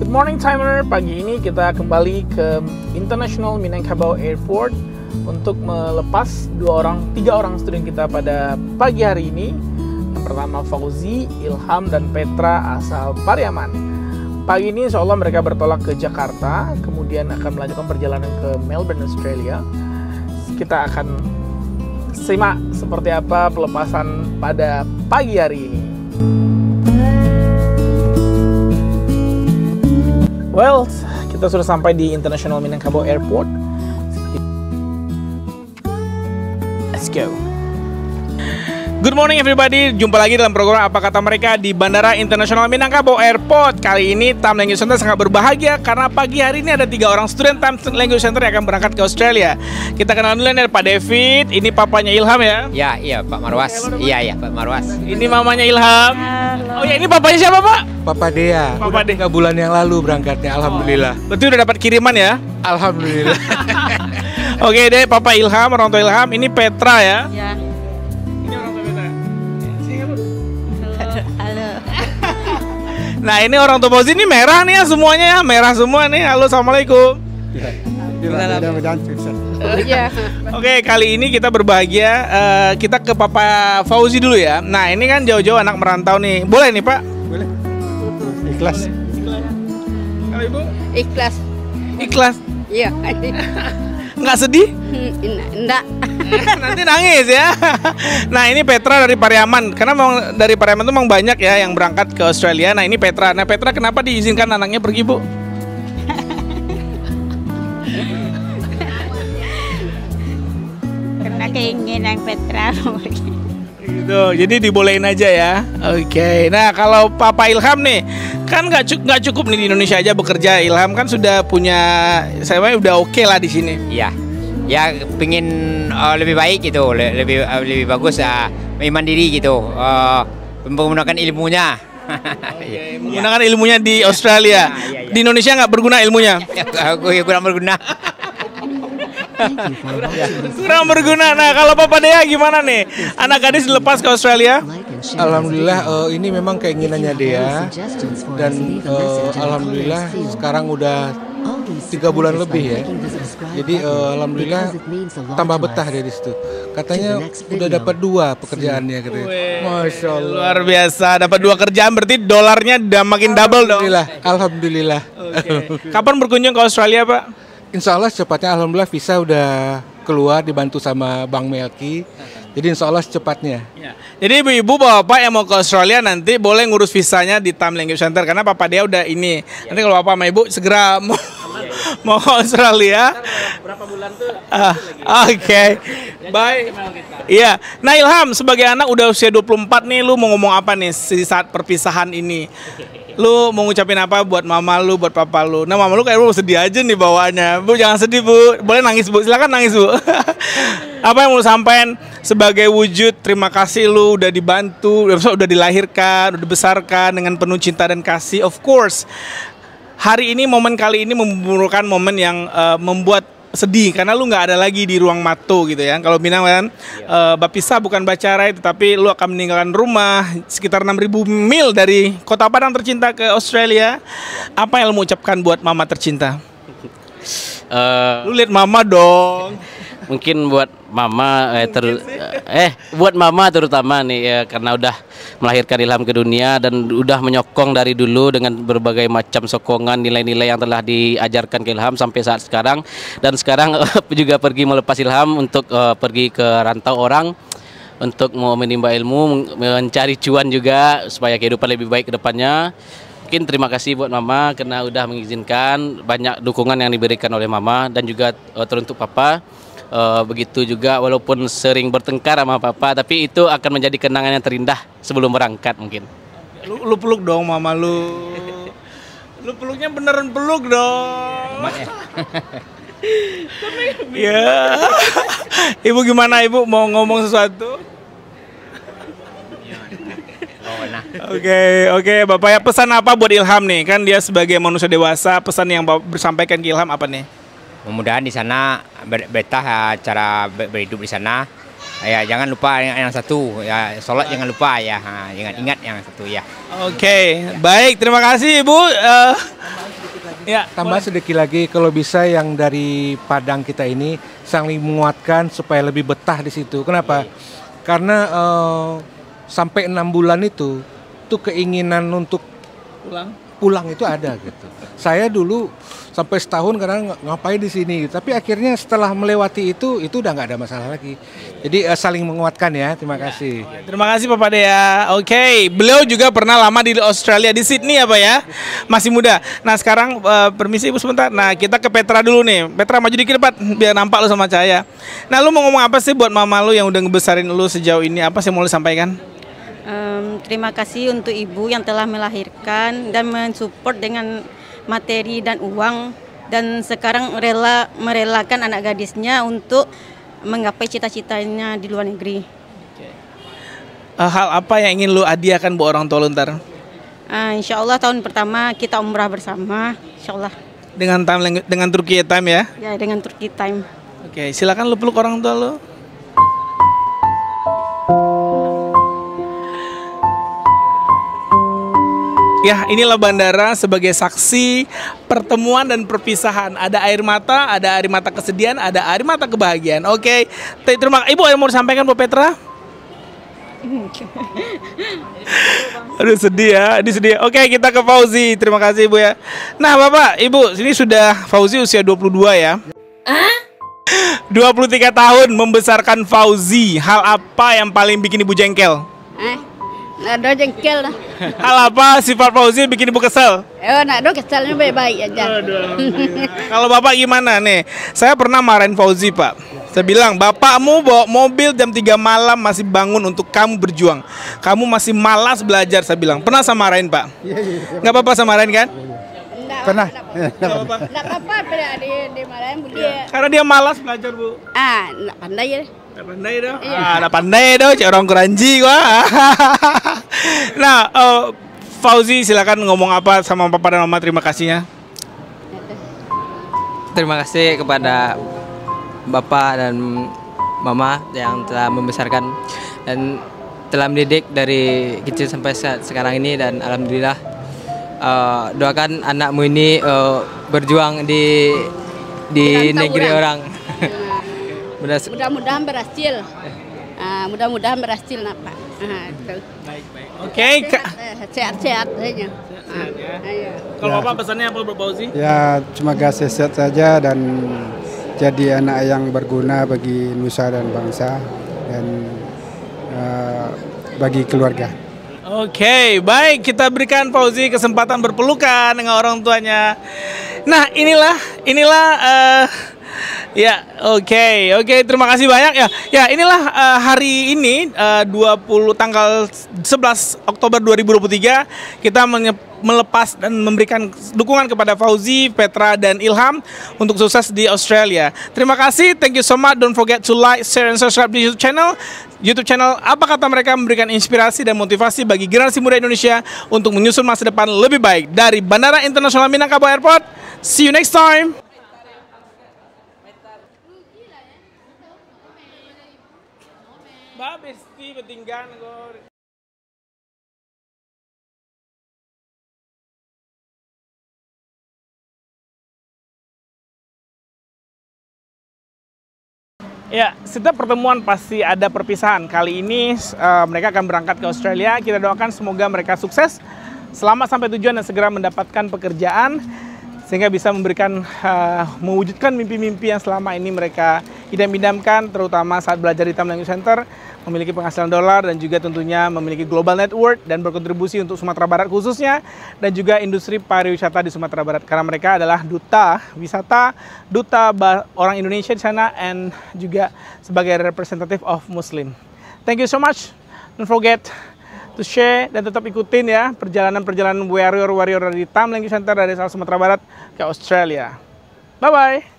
Good morning timer, pagi ini kita kembali ke International Minangkabau Airport untuk melepas tiga orang student kita pada pagi hari ini. Yang pertama Fauzi, Ilham, dan Petra asal Pariaman. Pagi ini insya Allah mereka bertolak ke Jakarta, kemudian akan melanjutkan perjalanan ke Melbourne, Australia. Kita akan simak seperti apa pelepasan pada pagi hari ini. Well, kita sudah sampai di International Minangkabau Airport. Let's go. Good morning everybody, jumpa lagi dalam program Apa Kata Mereka di Bandara Internasional Minangkabau Airport. Kali ini Time Language Center sangat berbahagia karena pagi hari ini ada 3 orang student Time Language Center yang akan berangkat ke Australia. Kita kenal dulu nih, Pak David, ini papanya Ilham ya? Iya Pak Marwas. Iya Pak Marwas. Ini mamanya Ilham. Halo. Oh ya, ini papanya siapa Pak? Papa Dea. Papa Dea. 3 bulan yang lalu berangkatnya, alhamdulillah. Berarti udah dapat kiriman ya? Alhamdulillah. Oke deh, Papa Ilham, orang tua Ilham. Ini Petra ya? Ya. Ini orang tua Petra. Halo. Nah ini orang tua Fauzi, ini merah nih ya semuanya ya, merah semua nih. Halo, assalamualaikum. Mudah-mudahan sukses. Iya. Oke, kali ini kita berbahagia. Kita ke Papa Fauzi dulu ya. Nah ini kan jauh-jauh anak merantau nih. Boleh nih Pak? Boleh. Ikhlas. Kalau Ibu? Ikhlas. Ikhlas. Iya. Nggak sedih? Enggak. Nanti nangis ya. Nah ini Petra dari Pariaman. Karena memang dari Pariaman tuh memang banyak ya yang berangkat ke Australia. Nah ini Petra. Nah Petra kenapa diizinkan anaknya pergi Bu? Karena keinginan Petra. Gitu, jadi dibolehin aja ya. Oke. Nah kalau Papa Ilham nih, kan nggak cukup nih di Indonesia aja bekerja. Ilham kan sudah punya, saya udah oke lah di sini. Iya. Ya pingin lebih baik gitu, lebih bagus, mandiri gitu, menggunakan ilmunya. Menggunakan ilmunya di Australia. Iya. Di Indonesia nggak berguna ilmunya. Aku kurang berguna. Kurang berguna. Nah kalau Papa Dea gimana nih? Anak gadis dilepas ke Australia? Alhamdulillah ini memang keinginannya dia. Dan alhamdulillah sekarang udah 3 bulan lebih ya. Jadi alhamdulillah tambah betah dia di situ. Katanya udah dapat 2 pekerjaannya katanya. Masya Allah. Luar biasa, dapat 2 kerjaan berarti dolarnya udah makin double dong. Alhamdulillah. Okay. Kapan berkunjung ke Australia Pak? Insya Allah secepatnya, alhamdulillah visa udah keluar dibantu sama Bang Melki. Jadi insya Allah secepatnya. Ya. Jadi ibu-ibu bapak yang mau ke Australia nanti boleh ngurus visanya di Time Language Center karena Papa dia udah ini. Nanti kalau bapak sama ibu segera mau ke Australia. Berapa bulan tuh? Oke. Baik. Iya. Nah Ilham sebagai anak udah usia 24 nih, lu mau ngomong apa nih di saat perpisahan ini? Lu mau ngucapin apa buat mama lu, buat papa lu? Nah mama lu kayak lu sedih aja nih bawaannya. Bu jangan sedih Bu, boleh nangis Bu, silakan nangis Bu. Apa yang mau lu sampein sebagai wujud terima kasih lu udah dibantu, udah dilahirkan, udah dibesarkan dengan penuh cinta dan kasih. Of course, hari ini, momen kali ini merupakan momen yang membuat sedih karena lu nggak ada lagi di ruang Mato gitu ya. Kalau bilang kan Bapisa bukan Bacarai, tetapi lu akan meninggalkan rumah sekitar 6.000 mil dari kota Padang tercinta ke Australia. Apa yang lu mau ucapkan buat mama tercinta? Lu lihat mama dong. Mungkin buat mama buat mama terutama nih ya, karena udah melahirkan Ilham ke dunia dan udah menyokong dari dulu dengan berbagai macam sokongan nilai-nilai yang telah diajarkan ke Ilham sampai saat sekarang, dan sekarang juga pergi melepas Ilham untuk pergi ke rantau orang untuk mau menimba ilmu, mencari cuan juga supaya kehidupan lebih baik ke depannya. Mungkin terima kasih buat mama karena udah mengizinkan, banyak dukungan yang diberikan oleh mama dan juga teruntuk papa. Begitu juga walaupun sering bertengkar sama papa, tapi itu akan menjadi kenangan yang terindah sebelum berangkat mungkin. Lu peluk dong mama lu. Lu peluknya beneran peluk dong. Ya. Ibu gimana Ibu mau ngomong sesuatu? Oke, Bapak ya, pesan apa buat Ilham nih? Kan dia sebagai manusia dewasa, pesan yang Bapak bersampaikan ke Ilham apa nih? Mudah-mudahan di sana betah cara berhidup di sana. Ya jangan lupa yang satu, ya sholat jangan lupa ya, jangan ingat yang satu ya. Oke, baik, terima kasih Ibu. Ya, Tambah sedikit lagi, kalau bisa yang dari Padang kita ini saling menguatkan supaya lebih betah di situ. Kenapa? Karena sampai 6 bulan itu tuh keinginan untuk pulang itu ada gitu. Saya dulu sampai setahun kadang ngapain di sini, tapi akhirnya setelah melewati itu udah nggak ada masalah lagi. Jadi saling menguatkan ya. Terima kasih. Terima kasih Bapak Dea. Oke, beliau juga pernah lama di Australia, di Sydney ya Pak ya. Masih muda. Nah sekarang permisi Ibu sebentar. Nah kita ke Petra dulu nih. Petra maju dikit Pak, biar nampak lu sama Cahaya. Nah lu mau ngomong apa sih buat mama lu yang udah ngebesarin lu sejauh ini? Apa sih yang mau lu sampaikan? Terima kasih untuk ibu yang telah melahirkan dan mensupport dengan materi dan uang, dan sekarang merelakan anak gadisnya untuk menggapai cita-citanya di luar negeri. Hal apa yang ingin lu hadiahkan buat orang tua lu ntar? Insya Allah tahun pertama kita umrah bersama, insya Allah. Dengan Turki Time ya? Ya, dengan Turki Time. Oke, silakan lu peluk orang tua lu. Ya, inilah bandara sebagai saksi pertemuan dan perpisahan. Ada air mata kesedihan, ada air mata kebahagiaan. Oke, terima kasih. Ibu yang mau disampaikan Bu Petra? Aduh sedih ya, ini sedih. Oke, kita ke Fauzi. Terima kasih Ibu ya. Nah Bapak, Ibu, sini sudah Fauzi usia 22 ya. 23 tahun membesarkan Fauzi. Hal apa yang paling bikin Ibu jengkel? Ada jengkel lah. Hal apa sifat Fauzi bikin Ibu kesel? Nak do kesalnya baik-baik aja. Kalau Bapak gimana nih? Saya pernah marahin Fauzi Pak. Saya bilang, bapakmu bawa mobil jam 3 malam masih bangun untuk kamu berjuang. Kamu masih malas belajar, saya bilang. Pernah saya marahin Pak? Nggak apa-apa saya marahin kan? Pernah. Nggak apa-apa dimarahin Bu dia. Karena dia malas belajar Bu. Nggak pandai ya. Nggak pandai dong. Nggak pandai dong, cek orang keranji wah. Nah, Fauzi silakan ngomong apa sama Papa dan Mama, terima kasihnya. Terima kasih kepada Bapak dan Mama yang telah membesarkan dan telah mendidik dari kecil sampai sekarang ini, dan alhamdulillah doakan anakmu ini berjuang di negeri orang. Mudah-mudahan berhasil. Mudah-mudahan berhasil nak Pak. Baik. Oke, Sehat-sehat saja. kalau Bapak pesannya apa buat Fauzi? Ya, cuma kasih sehat saja dan jadi anak yang berguna bagi nusa dan bangsa dan bagi keluarga. Oke, baik, kita berikan Fauzi kesempatan berpelukan dengan orang tuanya. Nah, inilah ya, oke, terima kasih banyak ya. Ya, inilah hari ini tanggal 11 Oktober 2023 kita melepas dan memberikan dukungan kepada Fauzi, Petra dan Ilham untuk sukses di Australia. Terima kasih, thank you so much. Don't forget to like, share and subscribe di YouTube channel Apa Kata Mereka, memberikan inspirasi dan motivasi bagi generasi muda Indonesia untuk menyusun masa depan lebih baik. Dari Bandara Internasional Minangkabau Airport, see you next time. Ya, setiap pertemuan pasti ada perpisahan. Kali ini mereka akan berangkat ke Australia. Kita doakan semoga mereka sukses, selamat sampai tujuan dan segera mendapatkan pekerjaan sehingga bisa mewujudkan mimpi-mimpi yang selama ini mereka idam-idamkan, terutama saat belajar di Tam Language Center, memiliki penghasilan dolar dan juga tentunya memiliki global network dan berkontribusi untuk Sumatera Barat khususnya dan juga industri pariwisata di Sumatera Barat karena mereka adalah duta wisata, duta orang Indonesia di sana, and juga sebagai representative of Muslim. Thank you so much. Don't forget to share dan tetap ikutin ya perjalanan warrior dari Tam Language Center dari Sumatera Barat ke Australia. Bye bye.